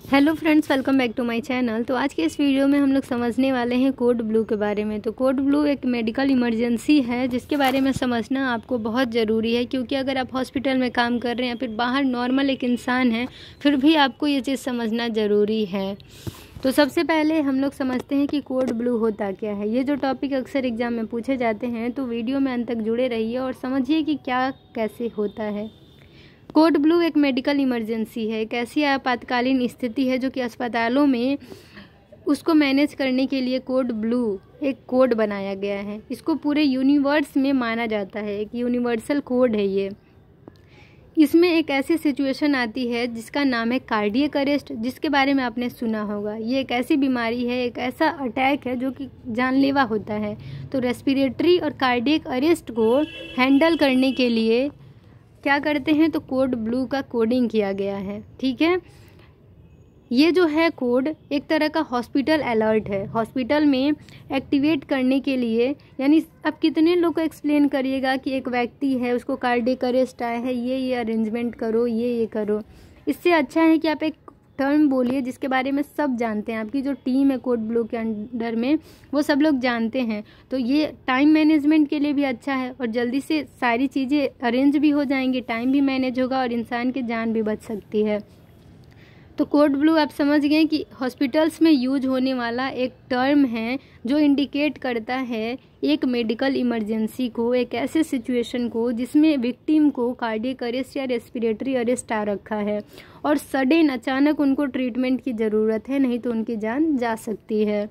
Hello friends, welcome back to my channel. तो आज के इस वीडियो में हम लोग समझने वाले हैं कोड ब्लू के बारे में। तो कोड ब्लू एक मेडिकल इमरजेंसी है जिसके बारे में समझना आपको बहुत ज़रूरी है, क्योंकि अगर आप हॉस्पिटल में काम कर रहे हैं या फिर बाहर नॉर्मल एक इंसान है, फिर भी आपको ये चीज़ समझना ज़रूरी है। तो सबसे पहले हम लोग समझते हैं कि कोड ब्लू होता क्या है। ये जो टॉपिक अक्सर एग्जाम में पूछे जाते हैं, तो वीडियो में अंत तक जुड़े रहिए और समझिए कि क्या कैसे होता है। कोड ब्लू एक मेडिकल इमरजेंसी है, एक ऐसी आपातकालीन स्थिति है जो कि अस्पतालों में उसको मैनेज करने के लिए कोड ब्लू एक कोड बनाया गया है। इसको पूरे यूनिवर्स में माना जाता है, एक यूनिवर्सल कोड है ये। इसमें एक ऐसी सिचुएशन आती है जिसका नाम है कार्डियक अरेस्ट, जिसके बारे में आपने सुना होगा। ये एक ऐसी बीमारी है, एक ऐसा अटैक है जो कि जानलेवा होता है। तो रेस्पिरेटरी और कार्डियक अरेस्ट को हैंडल करने के लिए क्या करते हैं, तो कोड ब्लू का कोडिंग किया गया है। ठीक है, ये जो है कोड एक तरह का हॉस्पिटल अलर्ट है। हॉस्पिटल में एक्टिवेट करने के लिए, यानी अब कितने लोग को एक्सप्लेन करिएगा कि एक व्यक्ति है, उसको कार्डियक अरेस्ट आया है, ये अरेंजमेंट करो, ये करो। इससे अच्छा है कि आप एक टर्म बोलिए जिसके बारे में सब जानते हैं। आपकी जो टीम है कोड ब्लू के अंडर में, वो सब लोग जानते हैं। तो ये टाइम मैनेजमेंट के लिए भी अच्छा है और जल्दी से सारी चीज़ें अरेंज भी हो जाएंगी, टाइम भी मैनेज होगा और इंसान की जान भी बच सकती है। तो कोड ब्लू आप समझ गए कि हॉस्पिटल्स में यूज होने वाला एक टर्म है जो इंडिकेट करता है एक मेडिकल इमरजेंसी को, एक ऐसे सिचुएशन को जिसमें विक्टिम को कार्डियक अरेस्ट या रेस्पिरेटरी अरेस्ट आ रखा है और सडन अचानक उनको ट्रीटमेंट की ज़रूरत है, नहीं तो उनकी जान जा सकती है।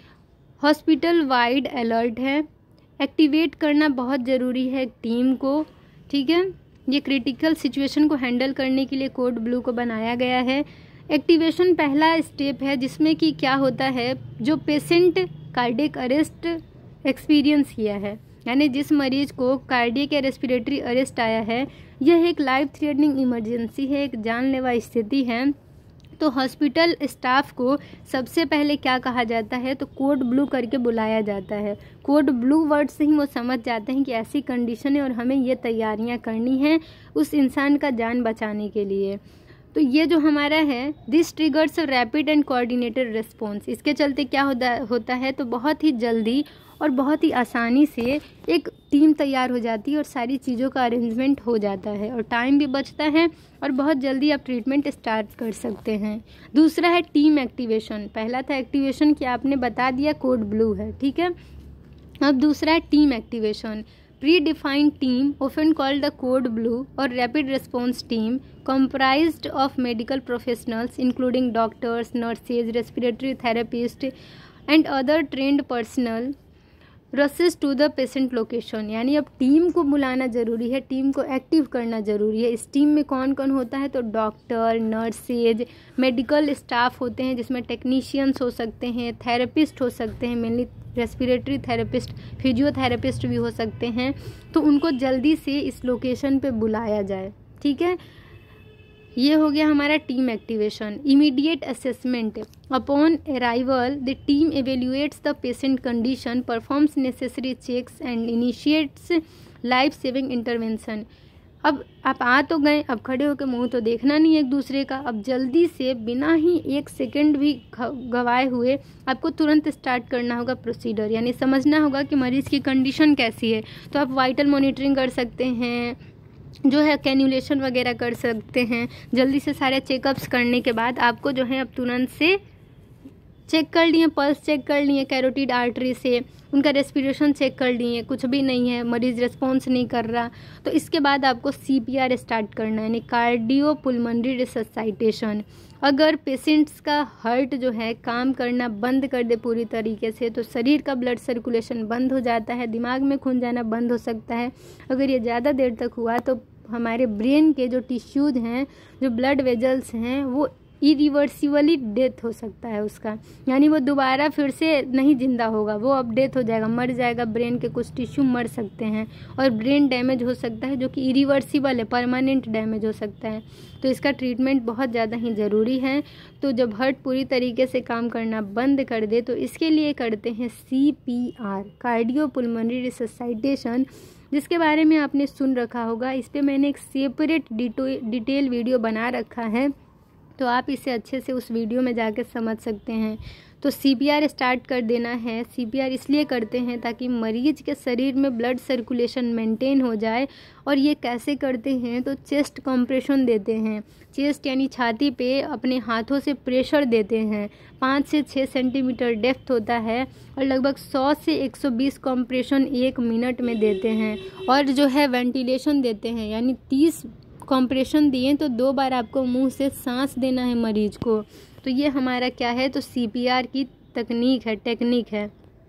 हॉस्पिटल वाइड अलर्ट है, एक्टिवेट करना बहुत ज़रूरी है टीम को। ठीक है, ये क्रिटिकल सिचुएशन को हैंडल करने के लिए कोड ब्लू को बनाया गया है। एक्टिवेशन पहला स्टेप है जिसमें कि क्या होता है, जो पेशेंट कार्डियक अरेस्ट एक्सपीरियंस किया है, यानी जिस मरीज को कार्डियक या रेस्पिरेटरी अरेस्ट आया है, यह एक लाइफ थ्रेटनिंग इमरजेंसी है, एक जानलेवा स्थिति है। तो हॉस्पिटल स्टाफ को सबसे पहले क्या कहा जाता है, तो कोड ब्लू करके बुलाया जाता है। कोड ब्लू वर्ड से ही वो समझ जाते हैं कि ऐसी कंडीशन है और हमें ये तैयारियां करनी है उस इंसान का जान बचाने के लिए। तो ये जो हमारा है, this triggers rapid and coordinated response. इसके चलते क्या होता है, तो बहुत ही जल्दी और बहुत ही आसानी से एक टीम तैयार हो जाती है और सारी चीज़ों का अरेंजमेंट हो जाता है और टाइम भी बचता है और बहुत जल्दी आप ट्रीटमेंट स्टार्ट कर सकते हैं। दूसरा है टीम एक्टिवेशन। पहला था एक्टिवेशन कि आपने बता दिया कोड ब्लू है, ठीक है। अब दूसरा है team activation. Predefined team, often called the Code Blue or Rapid Response Team, comprised of medical professionals including doctors, nurses, respiratory therapists, and other trained personnel, rushes to the patient location। यानी अब team को बुलाना ज़रूरी है, team को active करना ज़रूरी है। इस टीम में कौन कौन होता है, तो डॉक्टर, नर्सेज, मेडिकल स्टाफ होते हैं जिसमें टेक्नीशियंस हो सकते हैं, थेरेपिस्ट हो सकते हैं, मेनली रेस्पिरेटरी थेरेपिस्ट, फिजियोथेरेपिस्ट भी हो सकते हैं। तो उनको जल्दी से इस लोकेशन पे बुलाया जाए। ठीक है, ये हो गया हमारा team activation. Immediate assessment. Upon arrival the team evaluates the patient condition, performs necessary checks and initiates life saving intervention. अब आप आ तो गए, अब खड़े होकर मुंह तो देखना नहीं एक दूसरे का। अब जल्दी से बिना ही एक सेकंड भी गवाए हुए आपको तुरंत स्टार्ट करना होगा प्रोसीजर, यानी समझना होगा कि मरीज़ की कंडीशन कैसी है। तो आप वाइटल मॉनिटरिंग कर सकते हैं, जो है कैन्युलेशन वगैरह कर सकते हैं। जल्दी से सारे चेकअप्स करने के बाद आपको जो है अब तुरंत से चेक कर लिए, पल्स चेक कर लिए कैरोटिड आर्टरी से, उनका रेस्पिरेशन चेक कर लिए, कुछ भी नहीं है, मरीज़ रिस्पॉन्स नहीं कर रहा, तो इसके बाद आपको CPR स्टार्ट करना है, यानी कार्डियो पुल्मोनरी रिससाइटेशन। अगर पेशेंट्स का हार्ट जो है काम करना बंद कर दे पूरी तरीके से, तो शरीर का ब्लड सर्कुलेशन बंद हो जाता है, दिमाग में खून जाना बंद हो सकता है। अगर ये ज़्यादा देर तक हुआ तो हमारे ब्रेन के जो टिश्यूज़ हैं, जो ब्लड वेजल्स हैं, वो इरिवर्सिबली डेथ हो सकता है उसका, यानी वो दोबारा फिर से नहीं जिंदा होगा, वो अब डेथ हो जाएगा, मर जाएगा। ब्रेन के कुछ टिश्यू मर सकते हैं और ब्रेन डैमेज हो सकता है, जो कि इरिवर्सिबल है, परमानेंट डैमेज हो सकता है। तो इसका ट्रीटमेंट बहुत ज़्यादा ही ज़रूरी है। तो जब हार्ट पूरी तरीके से काम करना बंद कर दे, तो इसके लिए करते हैं CPR, कार्डियो पुल्मोनरी रिससाइटेशन, जिसके बारे में आपने सुन रखा होगा। इस पर मैंने एक सेपरेट डिटेल वीडियो बना रखा है, तो आप इसे अच्छे से उस वीडियो में जाकर समझ सकते हैं। तो CPR स्टार्ट कर देना है। CPR इसलिए करते हैं ताकि मरीज के शरीर में ब्लड सर्कुलेशन मेंटेन हो जाए। और ये कैसे करते हैं, तो चेस्ट कंप्रेशन देते हैं। चेस्ट यानी छाती पे अपने हाथों से प्रेशर देते हैं। 5 से 6 सेंटीमीटर डेप्थ होता है और लगभग 100 से 120 कंप्रेशन 1 मिनट में देते हैं। और जो है वेंटिलेशन देते हैं, यानी 30 कंप्रेशन दिए तो 2 बार आपको मुंह से सांस देना है मरीज को। तो ये हमारा क्या है, तो CPR की टेक्निक है।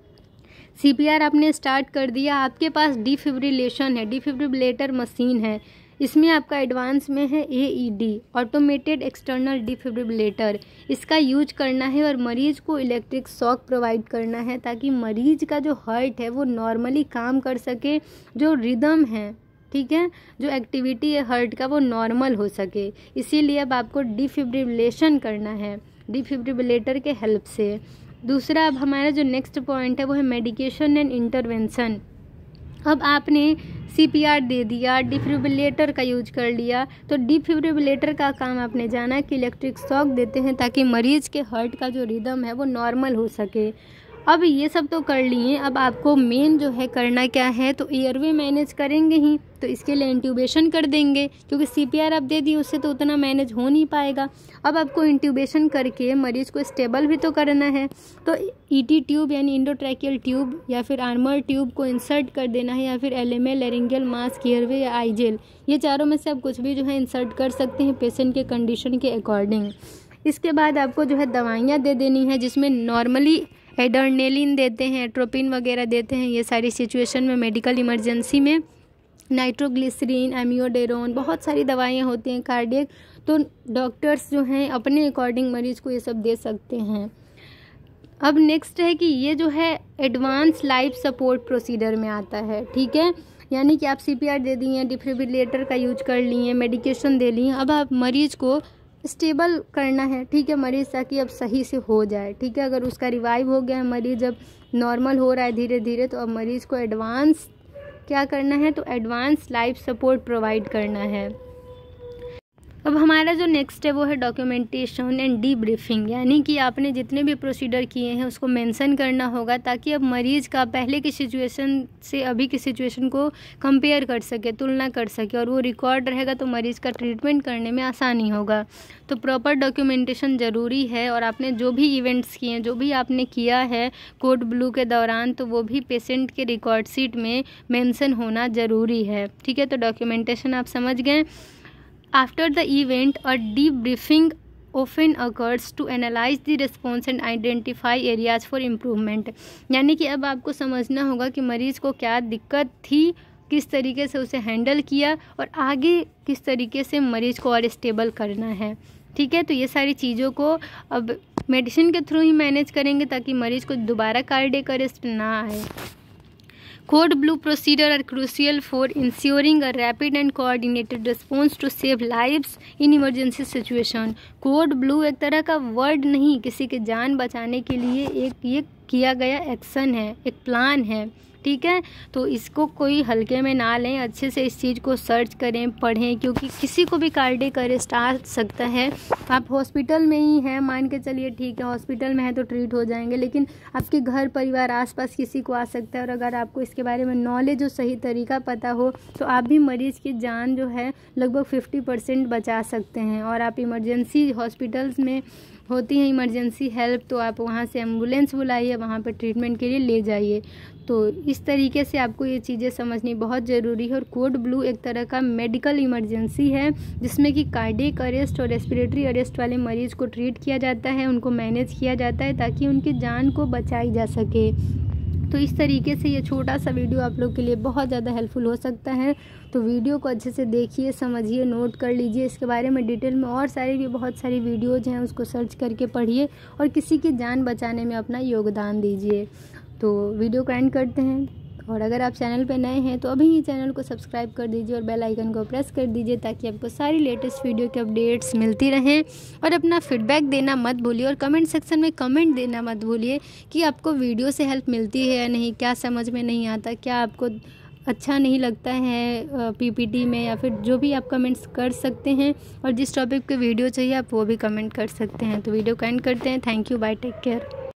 CPR आपने स्टार्ट कर दिया, आपके पास डिफिब्रिलेशन है, डिफिब्रिलेटर मशीन है। इसमें आपका एडवांस में है AED, ऑटोमेटेड एक्सटर्नल डिफिब्रिलेटर। इसका यूज करना है और मरीज को इलेक्ट्रिक शॉक प्रोवाइड करना है ताकि मरीज का जो हार्ट है वो नॉर्मली काम कर सके, जो रिदम है, ठीक है, जो एक्टिविटी है हार्ट का वो नॉर्मल हो सके। इसीलिए अब आपको डिफिब्रिलेशन करना है डिफिब्रिलेटर के हेल्प से। दूसरा अब हमारा जो नेक्स्ट पॉइंट है वो है मेडिकेशन एंड इंटरवेंशन। अब आपने CPR दे दिया, डिफिब्रिलेटर का यूज कर लिया, तो डिफिब्रिलेटर का काम आपने जाना कि इलेक्ट्रिक शॉक देते हैं ताकि मरीज के हार्ट का जो रिदम है वो नॉर्मल हो सके। अब ये सब तो कर लिए, अब आपको मेन जो है करना क्या है, तो एयरवे मैनेज करेंगे ही, तो इसके लिए इंट्यूबेशन कर देंगे, क्योंकि CPR आप दे दिए उससे तो उतना मैनेज हो नहीं पाएगा। अब आपको इंट्यूबेशन करके मरीज को स्टेबल भी तो करना है, तो ET ट्यूब यानी इंडोट्रैकियल ट्यूब या फिर आर्मर ट्यूब को इंसर्ट कर देना है, या फिर LMA, लैरिंजियल मास्क, एयरवे या आईजेल, ये चारों में से आप कुछ भी जो है इंसर्ट कर सकते हैं पेशेंट के कंडीशन के अकॉर्डिंग। इसके बाद आपको जो है दवाइयाँ दे देनी है, जिसमें नॉर्मली एड्रेनालिन देते हैं, एट्रोपिन वगैरह देते हैं। ये सारी सिचुएशन में मेडिकल इमरजेंसी में नाइट्रोग्लिसरीन, एमियोडेरोन, बहुत सारी दवाइयाँ होती हैं कार्डियक, तो डॉक्टर्स जो हैं अपने अकॉर्डिंग मरीज को ये सब दे सकते हैं। अब नेक्स्ट है कि ये जो है एडवांस लाइफ सपोर्ट प्रोसीजर में आता है, ठीक है, यानी कि आप CPR दे दिए, डिफिब्रिलेटर का यूज कर लिए, मेडिकेशन दे लिए, अब आप मरीज को स्टेबल करना है, ठीक है, मरीज ताकि अब सही से हो जाए, ठीक है। अगर उसका रिवाइव हो गया है, मरीज अब नॉर्मल हो रहा है धीरे धीरे, तो अब मरीज को एडवांस क्या करना है, तो एडवांस लाइफ सपोर्ट प्रोवाइड करना है। अब हमारा जो नेक्स्ट है वो है डॉक्यूमेंटेशन एंड डीब्रीफिंग, यानी कि आपने जितने भी प्रोसीजर किए हैं उसको मेंशन करना होगा ताकि अब मरीज का पहले की सिचुएशन से अभी की सिचुएशन को कंपेयर कर सके, तुलना कर सके, और वो रिकॉर्ड रहेगा तो मरीज का ट्रीटमेंट करने में आसानी होगा। तो प्रॉपर डॉक्यूमेंटेशन ज़रूरी है, और आपने जो भी इवेंट्स किए हैं, जो भी आपने किया है कोड ब्लू के दौरान, तो वो भी पेशेंट के रिकॉर्ड शीट में मेंशन होना ज़रूरी है, ठीक है। तो डॉक्यूमेंटेशन आप समझ गए। After the event, a debriefing often occurs to analyze the response and identify areas for improvement। यानी कि अब आपको समझना होगा कि मरीज़ को क्या दिक्कत थी, किस तरीके से उसे हैंडल किया, और आगे किस तरीके से मरीज़ को और स्टेबल करना है, ठीक है। तो ये सारी चीज़ों को अब मेडिसिन के थ्रू ही मैनेज करेंगे ताकि मरीज़ को दोबारा कार्डियक अरेस्ट ना आए। Code blue procedure are crucial for ensuring a rapid and coordinated response to save lives in emergency situation। Code blue एक तरह का वर्ड नहीं, किसी की जान बचाने के लिए एक ये किया गया एक्शन है, एक प्लान है, ठीक है। तो इसको कोई हल्के में ना लें, अच्छे से इस चीज़ को सर्च करें, पढ़ें, क्योंकि किसी को भी कार्डियक अरेस्ट आ सकता है। आप हॉस्पिटल में ही हैं, मान के चलिए, ठीक है, हॉस्पिटल में है तो ट्रीट हो जाएंगे, लेकिन आपके घर परिवार आसपास किसी को आ सकता है, और अगर आपको इसके बारे में नॉलेज हो, सही तरीका पता हो, तो आप भी मरीज़ की जान जो है लगभग 50% बचा सकते हैं। और आप इमरजेंसी हॉस्पिटल्स में होती है इमरजेंसी हेल्प, तो आप वहाँ से एम्बुलेंस बुलाइए, वहाँ पर ट्रीटमेंट के लिए ले जाइए। तो इस तरीके से आपको ये चीज़ें समझनी बहुत ज़रूरी है। और कोड ब्लू एक तरह का मेडिकल इमरजेंसी है जिसमें कि कार्डियक अरेस्ट और रेस्पिरेटरी अरेस्ट वाले मरीज़ को ट्रीट किया जाता है, उनको मैनेज किया जाता है ताकि उनकी जान को बचाई जा सके। तो इस तरीके से ये छोटा सा वीडियो आप लोग के लिए बहुत ज़्यादा हेल्पफुल हो सकता है। तो वीडियो को अच्छे से देखिए, समझिए, नोट कर लीजिए, इसके बारे में डिटेल में और सारी भी बहुत सारी वीडियोज़ हैं, उसको सर्च करके पढ़िए और किसी की जान बचाने में अपना योगदान दीजिए। तो वीडियो को एंड करते हैं, और अगर आप चैनल पर नए हैं तो अभी ही चैनल को सब्सक्राइब कर दीजिए और बेल आइकन को प्रेस कर दीजिए ताकि आपको सारी लेटेस्ट वीडियो के अपडेट्स मिलती रहें। और अपना फीडबैक देना मत भूलिए, और कमेंट सेक्शन में कमेंट देना मत भूलिए कि आपको वीडियो से हेल्प मिलती है या नहीं, क्या समझ में नहीं आता, क्या आपको अच्छा नहीं लगता है पीपीटी में, या फिर जो भी आप कमेंट्स कर सकते हैं। और जिस टॉपिक पे वीडियो चाहिए आप वो भी कमेंट कर सकते हैं। तो वीडियो को एंड करते हैं। Thank you, bye, take care.